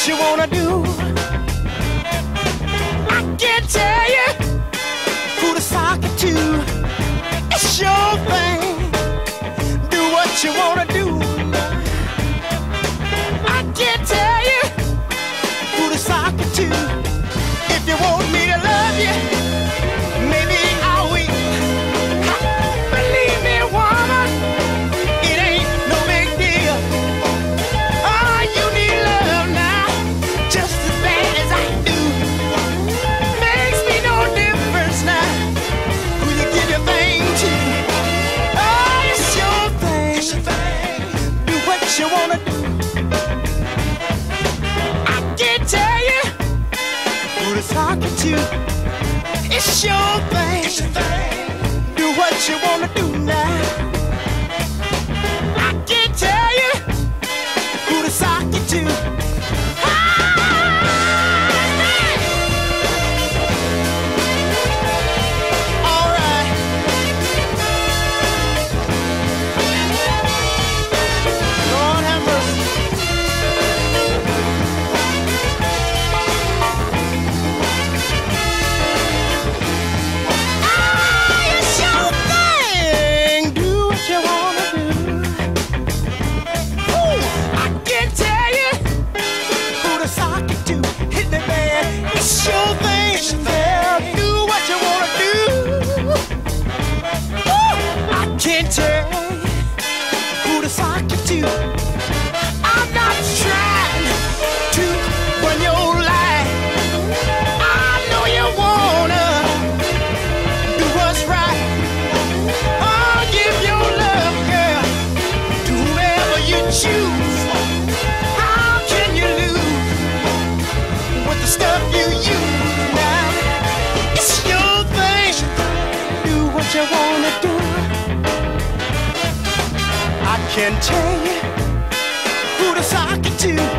what you wanna do. I can't tell you who to sock it to. It's your thing. Do what you wanna do. I can't tell you who to sock it to. If you want me to love you, maybe I'll wait. Believe me, woman, it ain't no big deal. Oh, you need love now, just as bad as I do. Makes me no difference now who you give your thing to. Oh, it's your thing. It's your thing. Do what you wanna do. I can't tell you who to talk to. It's your thing. It's your thing. Do what you wanna do now. I can't tell you who to sock you to. All right. Lord have mercy. It's your thing. Do what you wanna do. Ooh, I can't tell you who to sock it to. Hit the bed. It's your thing. It's your thing. Do what you wanna do. Ooh, I can't tell you who to sock it to. I'm not trying to run your life. I know you wanna do what's right. Oh, give your love, girl, to whoever you choose. How can you lose with the stuff you use now? It's your thing. Do what you wanna do. I can tell you who to sock it to.